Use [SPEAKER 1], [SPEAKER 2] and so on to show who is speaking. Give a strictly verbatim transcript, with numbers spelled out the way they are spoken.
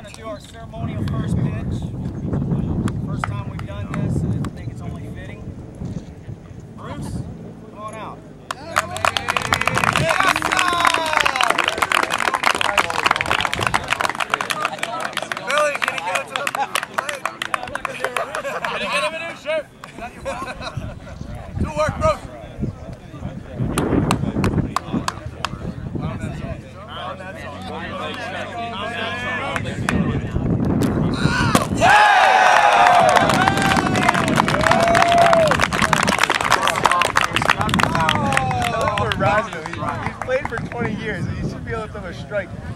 [SPEAKER 1] going to do our ceremonial first pitch. First time we've done this, and I think it's only fitting. Bruce, come on out. Yeah, baby. Yes, Billy, can he get it to the plate? Can you get him a new shirt? Is that your ball? Do work, Bruce.
[SPEAKER 2] He's played for twenty years, and he should be able to throw a strike.